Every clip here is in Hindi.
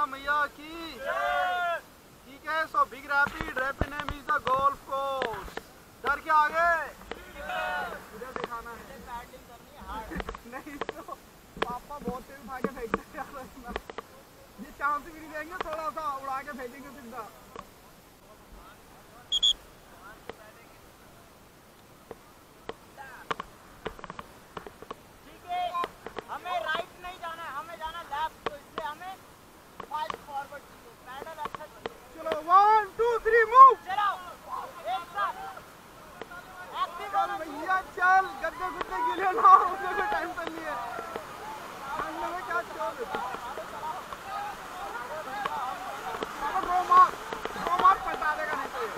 मैया की। ठीक है, so big rapid name is the golf course. डर के आगे इधर दिखाना है। नहीं तो पापा बहुत तेज उठा के फेंकते हैं यार, ये चांस भी नहीं देंगे, थोड़ा सा उड़ा के फेंकेंगे सीधा। ठीक है, हमें राइट नहीं जाना है, हमें जाना लेफ्ट, तो इसलिए हमें फास्ट फॉरवर्ड चाहिए, पैडल अच्छा चाहिए। चलो 1 2 3 मूव। चलाओ एक साथ एक्टिव होना भैया चल, गद्दे गुद्दे गिले ना, उसमें कोई टेंशन नहीं है। ठंड में क्या चल दो मार पलटा देगा नहीं तो ये।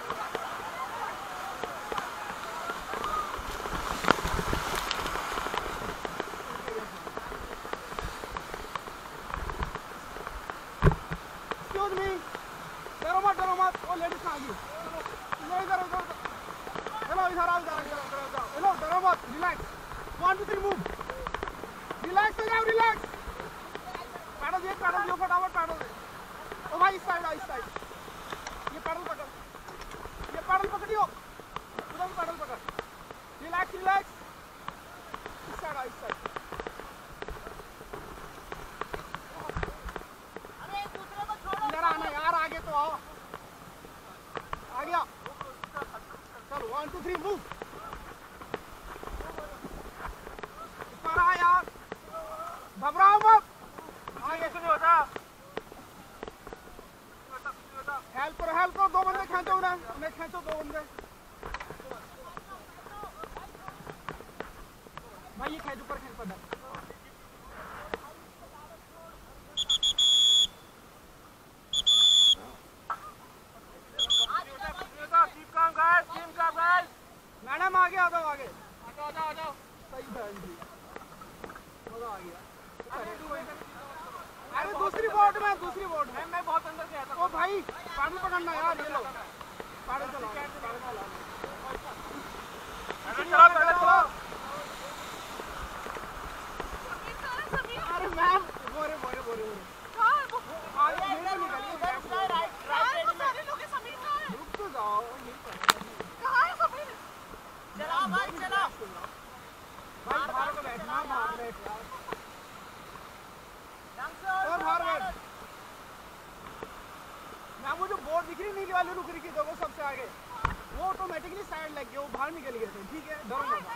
Excuse me, डरो मत, वो लेडीज आ गई। इधर चलो, इधर आओ, हेलो, डरो मत, रिलैक्स। 1 2 3 मूव। रिलैक्स हो जाओ, रिलैक्स। पैडल दो फटाफट पैडल दे। ओ भाई इस साइड। ये पैडल पकड़ियो, उधर पैडल पकड़। रिलैक्स। इस साइड। अरे एक दूसरे को छोड़ो। इधर आना यार, आगे तो आओ। आ गया, चलो 1 2 3 मूव। ऊपर आ यार, घबराओ मत। आगे से नहीं होता। हेल्प करो, 2 बंदे खींचो, उन्हें खींचो, 2 बंदे। भाई ये खींच, ऊपर खींच पड़ा। मैडम आगे आ जाओ। सही बहन जी, मजा आ गया। अरे दूसरी बोट में मैं बहुत अंदर से आता। ओ भाई पानी पकड़ना यार, ये लो पानी चलो। अरे मैम बोरे आगे निकलिए। रुक तो जाओ, चला भाई चला। बाहर को बैठना, बाहर बैठ यार। और बाहर बैठ। मैम वो जो बोर्ड दिख रही नीली वाली रुक रही थी, वो सबसे आगे, वो ऑटोमेटिकली साइड लग गया, वो बाहर निकल गए थे। ठीक है, डरो मत।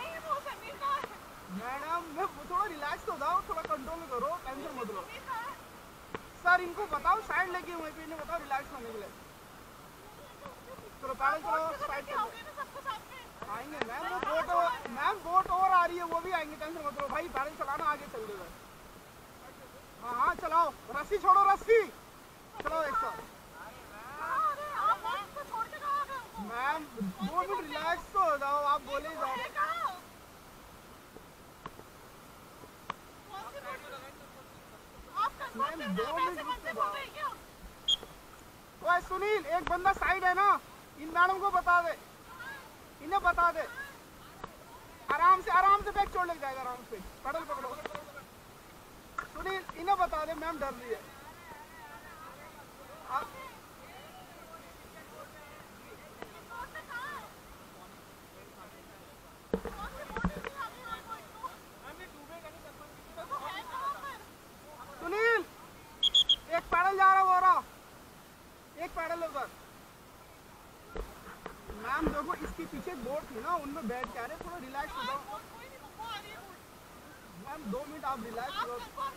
मैडम थोड़ा रिलैक्स हो जाओ, थोड़ा कंट्रोल करो, टेंशन मत लो। सर इनको बताओ साइड लगी हुई है, इन्हें बताओ रिलैक्स होने के लिए। चलो पैडल चलो, साइड आएंगे मैम, बोट और आ रही है, वो भी आएंगे, टेंशन मत लो। भाई पैडल चलाना, आगे चल देगा। हाँ चलाओ, रस्सी छोड़ो, चलो एक साथ। मैम 2 मिनट रिलैक्स तो हो जाओ, आप बोले ही जाओ। Ma'am 2 minute. ओए सुनील, एक बंदा साइड है ना, इन मैडम को बता दे, इन्हें बता दे। आराम से बैग छोड़ लग जाएगा, आराम से पैडल पकड़ो। सुनील इन्हें बता दे, मैम डर रही है। सुनील एक पैडल जा रहा, एक पैडल उधर। मैम देखो, इसके पीछे बोट थी ना, उनमें बैठ के आ रहे, थोड़ा रिलैक्स हो जाओ। मैम 2 मिनट आप रिलैक्स हो।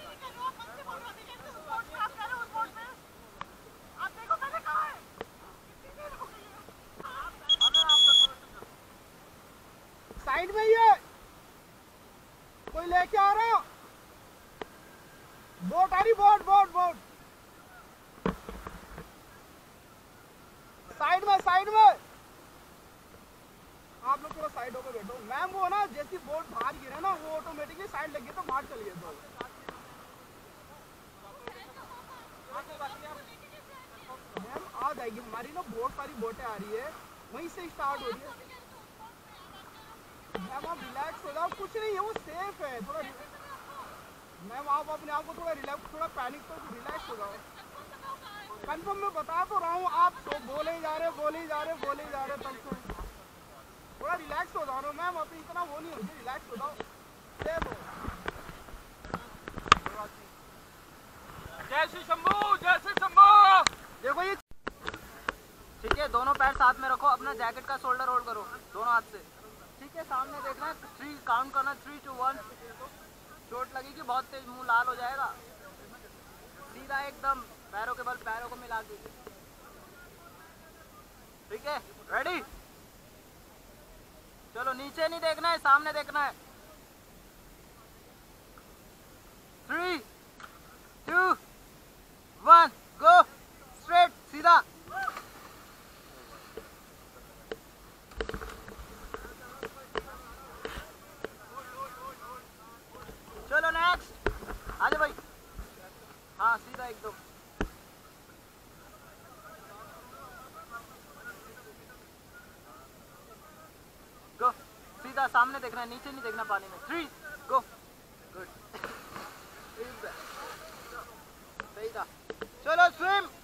साइड में ही है, कोई लेके आ रहा। बोट आ रही, बोट साइड में। आप लोग थोड़ा साइड होकर बैठो। मैम वो ना जैसी बोट बाहर गिरे ना, वो ऑटोमेटिकली साइड लग गई तो बाहर चल गए। तो मैम आ जाएगी हमारी ना, बहुत सारी बोटें आ रही है, वहीं से स्टार्ट हो रही है। मैम आप रिलैक्स हो जाओ, कुछ नहीं है, वो सेफ है। थोड़ा मैम आप अपने आप को थोड़ा रिलैक्स, थोड़ा पैनिक तो रिलैक्स हो जाओ। कंफर्म मैं बता तो रहा हूँ, आप तो बोले ही जा रहे तब से। थोड़ा रिलैक्स हो जाओ मैम, अभी इतना वो नहीं होगी, रिलैक्स हो जाओ। जय श्री शंभू, जय श्री शंभू। देखो ये ठीक है, दोनों पैर साथ में रखो, अपना जैकेट का शोल्डर होल्ड करो दोनों हाथ से। ठीक है, सामने देखना है, 3 काउंट करना, 3 2 1। चोट लगेगी बहुत तेज, मुंह लाल हो जाएगा। सीधा एकदम पैरों के बल पैरों को मिला के। ठीक है, रेडी? चलो, नीचे नहीं देखना है, सामने देखना है। 3 2 1 गो। स्ट्रेट, सीधा। चलो नेक्स्ट, आजा भाई। हाँ, सीधा एकदम। गो, सीधा सामने देखना है, नीचे नहीं देखना पानी में। 3 गो। गुड। सही था। चलो स्विम।